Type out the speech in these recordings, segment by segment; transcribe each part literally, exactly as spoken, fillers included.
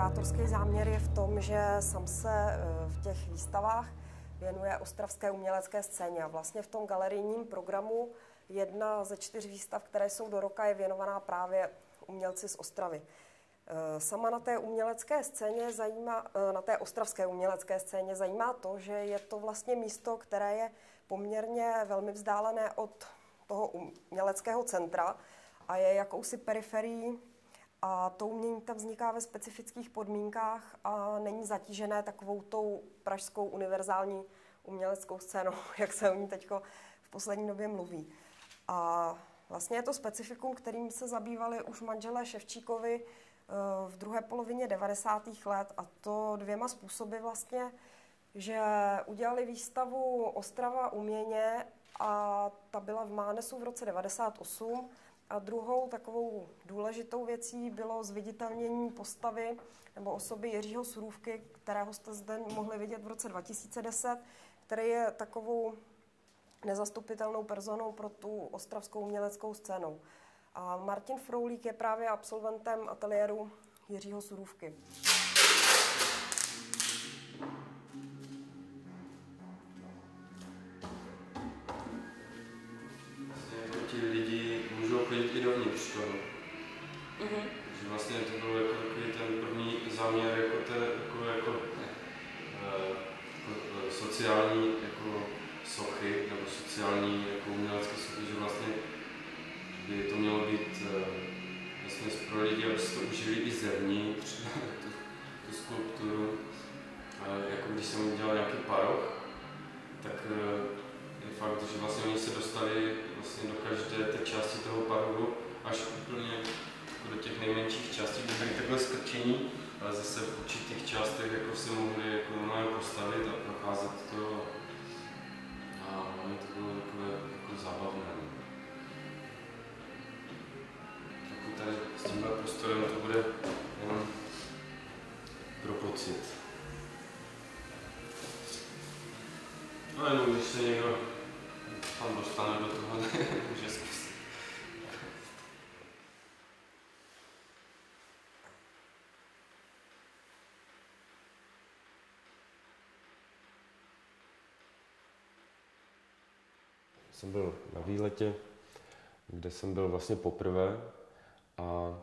kurátorský záměr je v tom, že sám se v těch výstavách věnuje ostravské umělecké scéně. A vlastně v tom galerijním programu jedna ze čtyř výstav, které jsou do roka, je věnovaná právě umělci z Ostravy. Sama na té umělecké scéně zajímá, na té ostravské umělecké scéně zajímá to, že je to vlastně místo, které je poměrně velmi vzdálené od toho uměleckého centra a je jakousi periferií a to umění tam vzniká ve specifických podmínkách a není zatížené takovou tou pražskou univerzální uměleckou scénou, jak se o ní teď v poslední době mluví. A vlastně je to specifikum, kterým se zabývali už manželé Ševčíkovi v druhé polovině devadesátých let, a to dvěma způsoby vlastně, že udělali výstavu Ostrava uměně a ta byla v Mánesu v roce devadesát osm a druhou takovou důležitou věcí bylo zviditelnění postavy nebo osoby Jiřího Surůvky, kterého jste zde mohli vidět v roce dva tisíce deset, který je takovou nezastupitelnou personou pro tu ostravskou uměleckou scénu. A Martin Froulík je právě absolventem ateliéru Jiřího Surůvky. Vlastně jako ti lidi můžou chodit i dovnitř toho. Mm-hmm. Takže vlastně to byl jako takový ten první záměr jako, té, jako, jako, eh, jako sociální jako sochy, nebo sociální jako umělecké sochy, že vlastně by to mělo být vlastně pro lidi, aby si to užili i zevnitř, tu, tu skulpturu. Jako když jsem udělal nějaký paroch, tak je fakt, že vlastně oni se dostali vlastně do každé té části toho parohu, až úplně jako do těch nejmenších částí, kde byly takhle skrčení, ale zase v určitých částech jako si mohli jako normálně postavit a procházet to. A to bylo takové jako zábavné. Tady s tímhle prostorem to bude jenom pro pocit. No jenom když se někdo tam dostane do toho, může zkusit. Jsem byl na výletě, kde jsem byl vlastně poprvé. A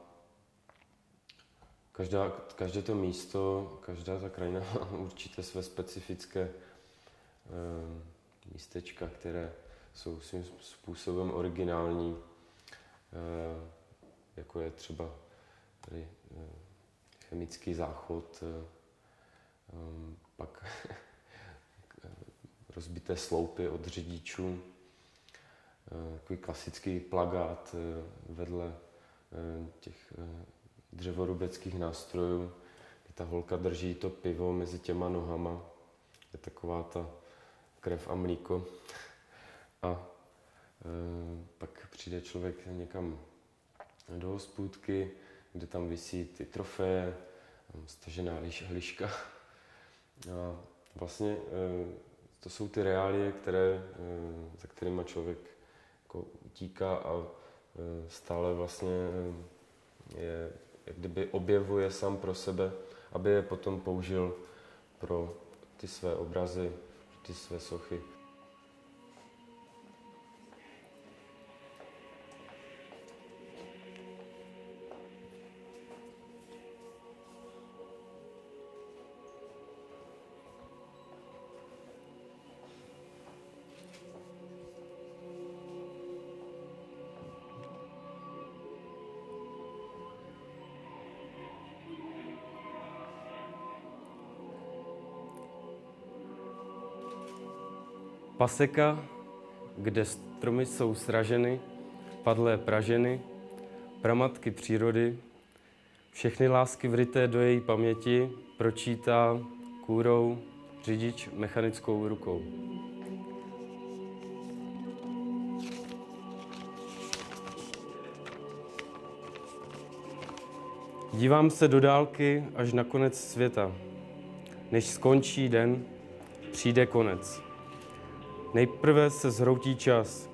každá, každé to místo, každá ta krajina má určitě své specifické e, místečka, které jsou svým způsobem originální, e, jako je třeba tady e, chemický záchod, e, e, pak rozbité sloupy od řidičů, e, takový klasický plakát e, vedle těch dřevorubeckých nástrojů, kdy ta holka drží to pivo mezi těma nohama. Je taková ta krev a mlíko. A e, pak přijde člověk někam do hospůdky, kde tam visí ty trofeje, stažená hliška. A vlastně e, to jsou ty reálie, které, e, za kterýma člověk jako utíká a stále vlastně je, jak kdyby objevuje sám pro sebe, aby je potom použil pro ty své obrazy, ty své sochy. Paseka, kde stromy jsou sraženy, padlé praženy, pramatky přírody, všechny lásky vryté do její paměti pročítá kůrou řidič mechanickou rukou. Dívám se do dálky až na konec světa. Než skončí den, přijde konec. Nejprve se zhroutí čas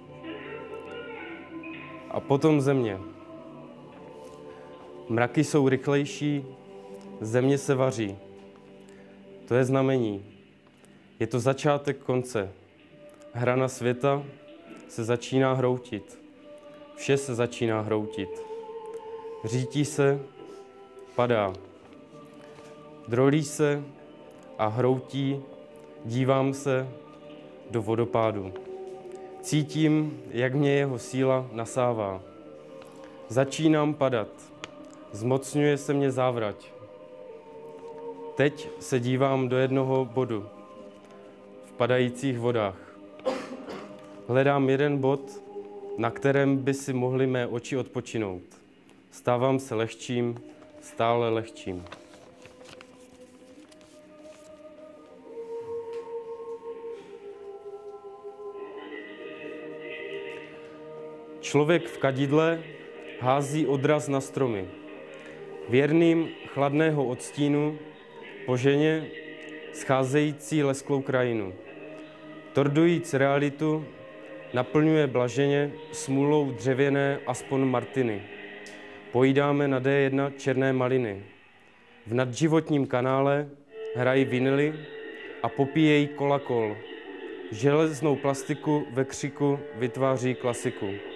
a potom země. Mraky jsou rychlejší, země se vaří. To je znamení. Je to začátek konce. Hrana světa se začíná hroutit. Vše se začíná hroutit. Řítí se, padá. Drolí se a hroutí, dívám se do vodopádu. Cítím, jak mě jeho síla nasává. Začínám padat. Zmocňuje se mě závrať. Teď se dívám do jednoho bodu v padajících vodách. Hledám jeden bod, na kterém by si mohly mé oči odpočinout. Stávám se lehčím, stále lehčím. Člověk v kadidle hází odraz na stromy. Věrným chladného odstínu po ženě scházející lesklou krajinu. Tordujíc realitu naplňuje blaženě smůlou dřevěné aspoň martiny. Pojídáme na D jedna černé maliny. V nadživotním kanále hrají vinily a popíjejí kolakol. Železnou plastiku ve křiku vytváří klasiku.